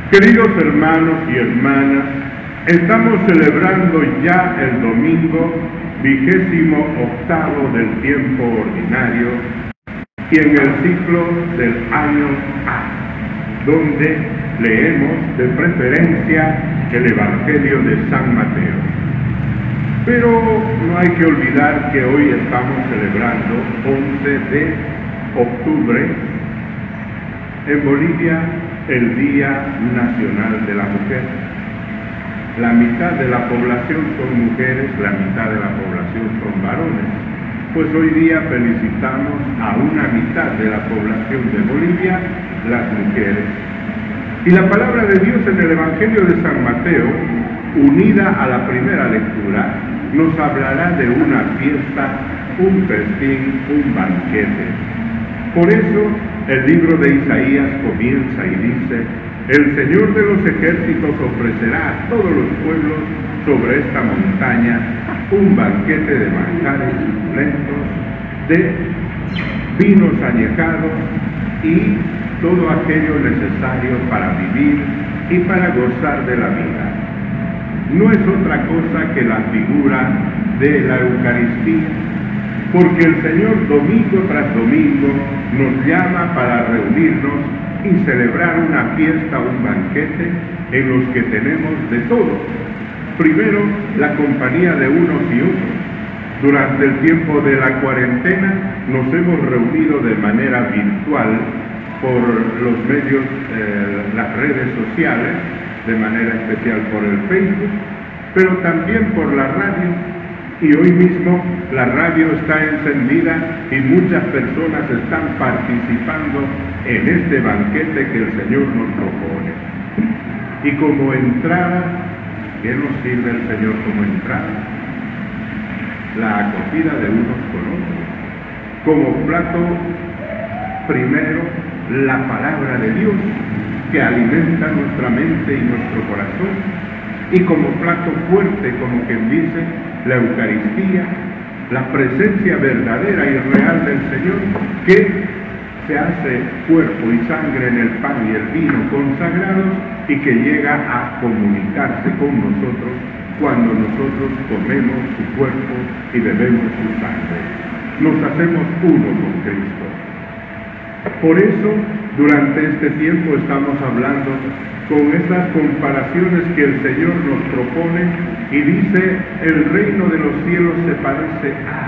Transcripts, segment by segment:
Queridos hermanos y hermanas, estamos celebrando ya el domingo 28º del tiempo ordinario y en el ciclo del año A, donde leemos de preferencia el Evangelio de San Mateo. Pero no hay que olvidar que hoy estamos celebrando 11 de octubre en Bolivia el Día Nacional de la Mujer. La mitad de la población son mujeres, la mitad de la población son varones. Pues hoy día felicitamos a una mitad de la población de Bolivia, las mujeres. Y la palabra de Dios en el Evangelio de San Mateo, unida a la primera lectura, nos hablará de una fiesta, un festín, un banquete. Por eso, el libro de Isaías comienza y dice: el Señor de los ejércitos ofrecerá a todos los pueblos sobre esta montaña un banquete de manjares suculentos, de vinos añejados y todo aquello necesario para vivir y para gozar de la vida. No es otra cosa que la figura de la Eucaristía, porque el Señor domingo tras domingo nos llama para reunirnos y celebrar una fiesta, un banquete, en los que tenemos de todo. Primero, la compañía de unos y otros. Durante el tiempo de la cuarentena nos hemos reunido de manera virtual por los medios, las redes sociales, de manera especial por el Facebook, pero también por la radio. Y hoy mismo la radio está encendida y muchas personas están participando en este banquete que el Señor nos propone. Y como entrada, ¿qué nos sirve el Señor como entrada? La acogida de unos con otros. Como plato primero, la palabra de Dios, que alimenta nuestra mente y nuestro corazón. Y como plato fuerte, como quien dice, la Eucaristía, la presencia verdadera y real del Señor, que se hace cuerpo y sangre en el pan y el vino consagrados y que llega a comunicarse con nosotros cuando nosotros comemos su cuerpo y bebemos su sangre. Nos hacemos uno con Cristo. Por eso, durante este tiempo estamos hablando con esas comparaciones que el Señor nos propone y dice: el reino de los cielos se parece a,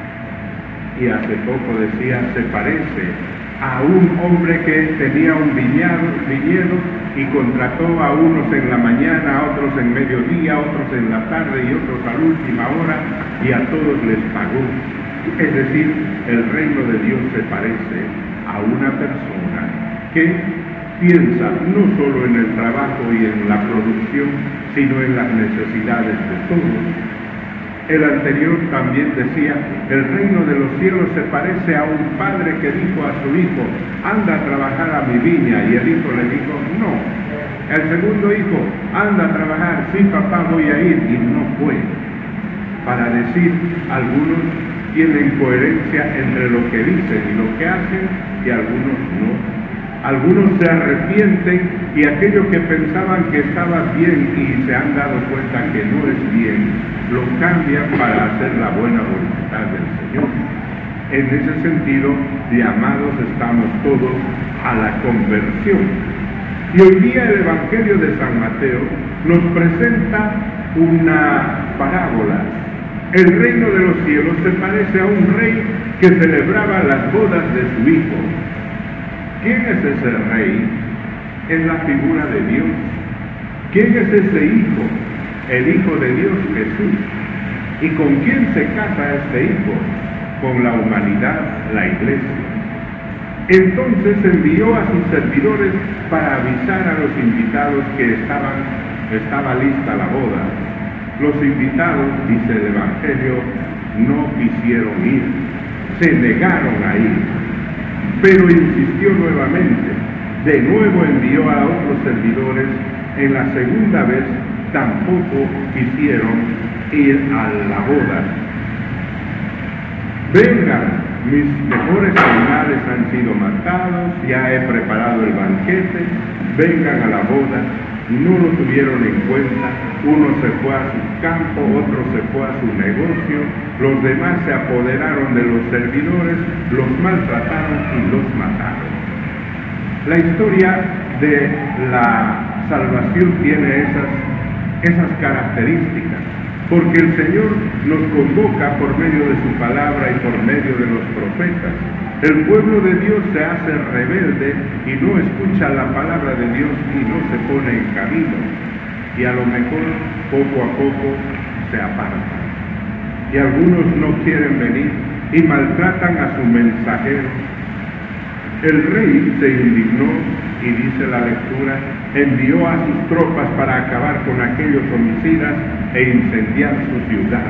y hace poco decía, se parece a un hombre que tenía un viñedo y contrató a unos en la mañana, a otros en mediodía, a otros en la tarde y otros a la última hora, y a todos les pagó. Es decir, el reino de Dios se parece a una persona que piensa no solo en el trabajo y en la producción, sino en las necesidades de todos. El anterior también decía: el reino de los cielos se parece a un padre que dijo a su hijo: anda a trabajar a mi viña, y el hijo le dijo: no. El segundo hijo: anda a trabajar, sí papá, voy a ir, y no fue. Para decir, algunos tienen coherencia entre lo que dicen y lo que hacen, y algunos no. Algunos se arrepienten y aquello que pensaban que estaba bien y se han dado cuenta que no es bien, lo cambian para hacer la buena voluntad del Señor. En ese sentido, llamados estamos todos a la conversión. Y hoy día el Evangelio de San Mateo nos presenta una parábola. El reino de los cielos se parece a un rey que celebraba las bodas de su hijo. ¿Quién es ese rey? Es la figura de Dios. ¿Quién es ese hijo? El Hijo de Dios, Jesús. ¿Y con quién se casa este hijo? Con la humanidad, la iglesia. Entonces envió a sus servidores para avisar a los invitados que estaba lista la boda. Los invitados, dice el Evangelio, no quisieron ir, se negaron a ir. Pero insistió nuevamente, de nuevo envió a otros servidores, en la segunda vez tampoco quisieron ir a la boda. Vengan, mis mejores animales han sido matados, ya he preparado el banquete, vengan a la boda, no lo tuvieron en cuenta, uno se fue a su campo, otro se fue a su negocio, los demás se apoderaron de los servidores, los maltrataron y los mataron. La historia de la salvación tiene esas características, porque el Señor nos convoca por medio de su palabra y por medio de los profetas. El pueblo de Dios se hace rebelde y no escucha la palabra de Dios y no se pone en camino. Y a lo mejor poco a poco se apartan. Y algunos no quieren venir y maltratan a su mensajero. El rey se indignó y dice la lectura, envió a sus tropas para acabar con aquellos homicidas e incendiar su ciudad.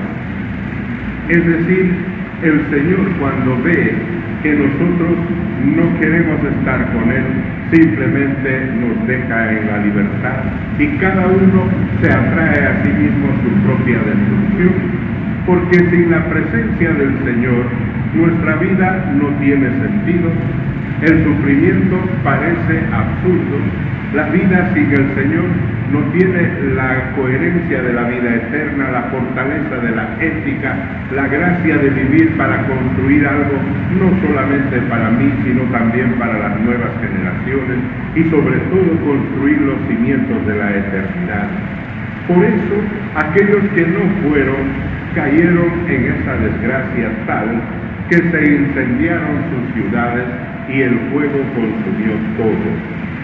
Es decir, el Señor cuando ve que nosotros no queremos estar con Él, simplemente nos deja en la libertad y cada uno se atrae a sí mismo su propia destrucción, porque sin la presencia del Señor nuestra vida no tiene sentido, el sufrimiento parece absurdo, la vida sin el Señor no tiene la coherencia de la vida eterna, la fortaleza de la ética, la gracia de vivir para construir algo, no solamente para mí, sino también para las nuevas generaciones y sobre todo construir los cimientos de la eternidad. Por eso, aquellos que no fueron, cayeron en esa desgracia tal que se incendiaron sus ciudades y el fuego consumió todo.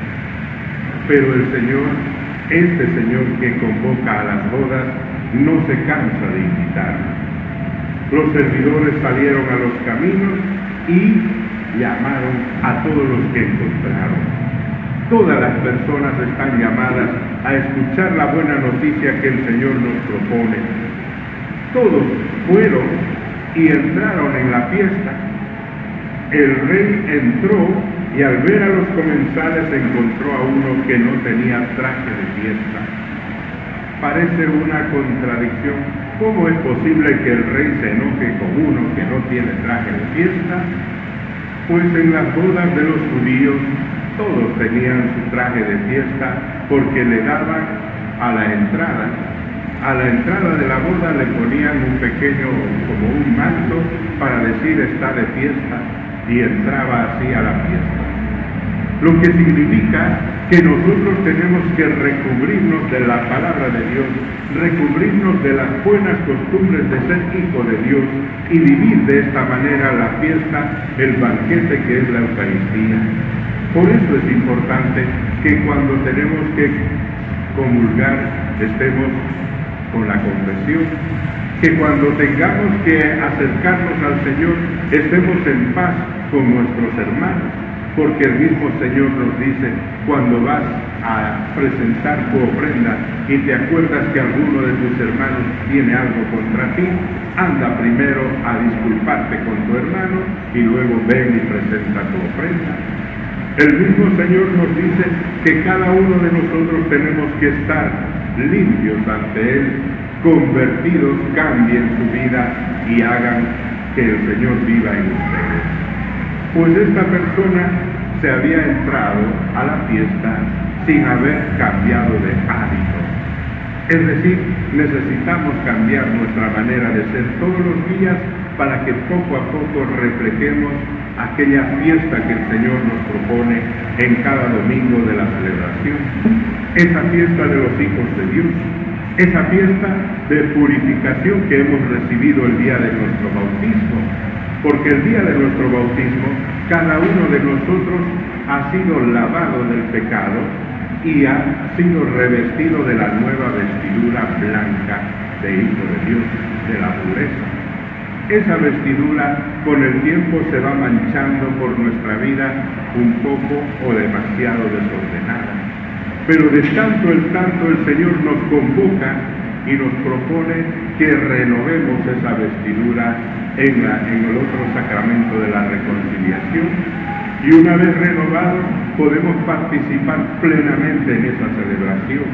Pero el Señor, este Señor que convoca a las bodas, no se cansa de invitarnos. Los servidores salieron a los caminos y llamaron a todos los que encontraron. Todas las personas están llamadas a escuchar la buena noticia que el Señor nos propone. Todos fueron y entraron en la fiesta. El rey entró y al ver a los comensales encontró a uno que no tenía traje de fiesta. Parece una contradicción. ¿Cómo es posible que el rey se enoje con uno que no tiene traje de fiesta? Pues en las bodas de los judíos todos tenían su traje de fiesta porque le daban a la entrada de la boda le ponían un pequeño, como un manto para decir está de fiesta y entraba así a la fiesta. Lo que significa que nosotros tenemos que recubrirnos de la palabra de Dios, recubrirnos de las buenas costumbres de ser hijo de Dios y vivir de esta manera la fiesta, el banquete que es la Eucaristía. Por eso es importante que cuando tenemos que comulgar estemos con la confesión, que cuando tengamos que acercarnos al Señor estemos en paz con nuestros hermanos, porque el mismo Señor nos dice, cuando vas a presentar tu ofrenda y te acuerdas que alguno de tus hermanos tiene algo contra ti, anda primero a disculparte con tu hermano y luego ven y presenta tu ofrenda. El mismo Señor nos dice que cada uno de nosotros tenemos que estar limpios ante Él, convertidos, cambien su vida y hagan que el Señor viva en ustedes. Pues esta persona se había entrado a la fiesta sin haber cambiado de hábito. Es decir, necesitamos cambiar nuestra manera de ser todos los días para que poco a poco reflejemos aquella fiesta que el Señor nos propone en cada domingo de la celebración. Esa fiesta de los hijos de Dios, esa fiesta de purificación que hemos recibido el día de nuestro bautismo. Porque el día de nuestro bautismo, cada uno de nosotros ha sido lavado del pecado y ha sido revestido de la nueva vestidura blanca de hijo de Dios, de la pureza. Esa vestidura con el tiempo se va manchando por nuestra vida un poco o demasiado desordenada. Pero de tanto el Señor nos convoca y nos propone que renovemos esa vestidura en el otro sacramento de la reconciliación, y una vez renovados podemos participar plenamente en esa celebración.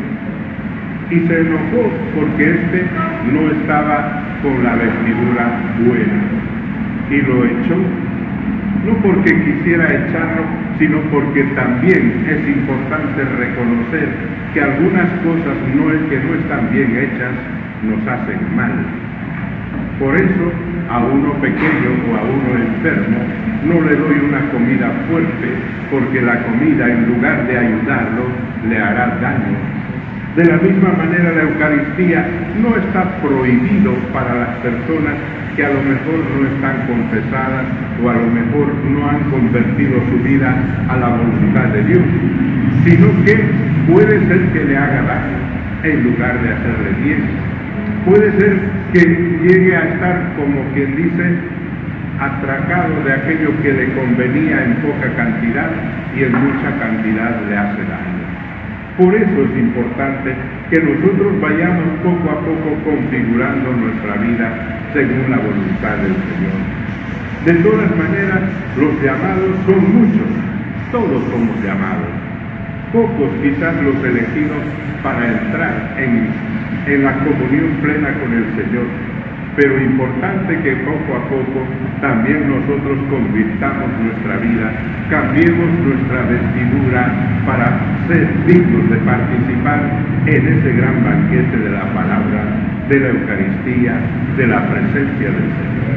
Y se enojó porque éste no estaba con la vestidura buena y lo echó, no porque quisiera echarlo, sino porque también es importante reconocer que algunas cosas que no están bien hechas nos hacen mal. Por eso, a uno pequeño o a uno enfermo no le doy una comida fuerte, porque la comida, en lugar de ayudarlo, le hará daño. De la misma manera, la Eucaristía no está prohibido para las personas que a lo mejor no están confesadas o a lo mejor no han convertido su vida a la voluntad de Dios, sino que puede ser que le haga daño en lugar de hacerle bien. Puede ser que llegue a estar, como quien dice, atracado de aquello que le convenía en poca cantidad y en mucha cantidad le hace daño. Por eso es importante que nosotros vayamos poco a poco configurando nuestra vida según la voluntad del Señor. De todas maneras, los llamados son muchos, todos somos llamados. Pocos quizás los elegidos para entrar en la comunión plena con el Señor, pero importante que poco a poco también nosotros convirtamos nuestra vida, cambiemos nuestra vestidura para ser dignos de participar en ese gran banquete de la palabra, de la Eucaristía, de la presencia del Señor.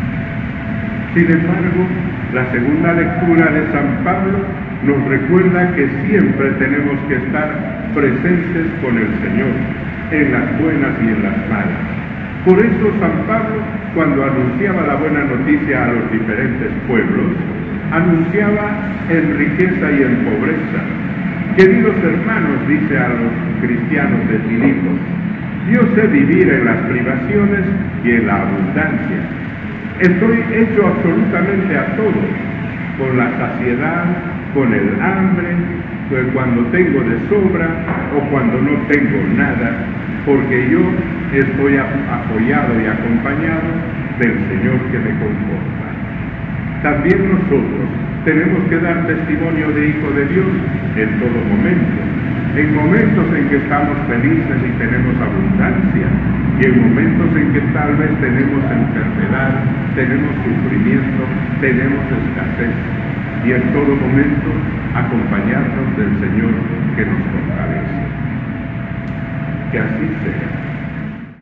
Sin embargo, la segunda lectura de San Pablo nos recuerda que siempre tenemos que estar presentes con el Señor, en las buenas y en las malas. Por eso San Pablo, cuando anunciaba la buena noticia a los diferentes pueblos, anunciaba en riqueza y en pobreza. Queridos hermanos, dice a los cristianos de Filipos, yo sé vivir en las privaciones y en la abundancia. Estoy hecho absolutamente a todo, con la saciedad, con el hambre, cuando tengo de sobra o cuando no tengo nada, porque yo estoy apoyado y acompañado del Señor que me conforta. También nosotros tenemos que dar testimonio de hijo de Dios en todo momento, en momentos en que estamos felices y tenemos abundancia, y en momentos en que tal vez tenemos enfermedad, tenemos sufrimiento, tenemos escasez, y en todo momento acompañarnos del Señor que nos fortalece. Que así sea.